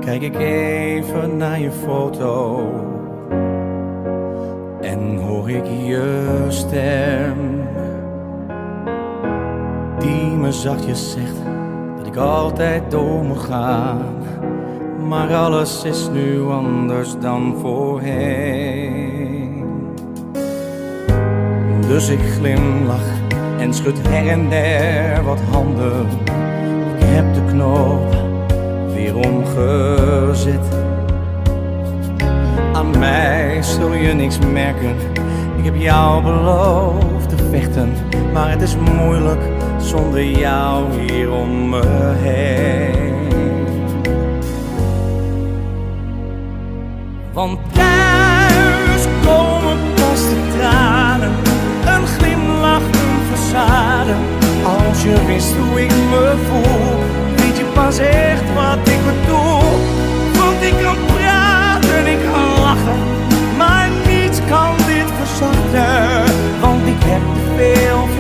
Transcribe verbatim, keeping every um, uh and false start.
kijk ik even naar je foto en hoor ik je stem, die me zachtjes zegt dat ik altijd door moet gaan. Maar alles is nu anders dan voorheen. Dus ik glimlach en schud her en der wat handen. Ik heb de knop weer omgezet. Aan mij zul je niks merken. Ik heb jou beloofd te vechten, maar het is moeilijk zonder jou hier om me heen. Want thuis komen pas de tranen, een glimlach, een façade. Als je wist hoe ik me voel, weet je pas echt wat ik bedoel. Want ik kan praten, ik kan lachen, maar niets kan dit verzachten. Want ik heb te veel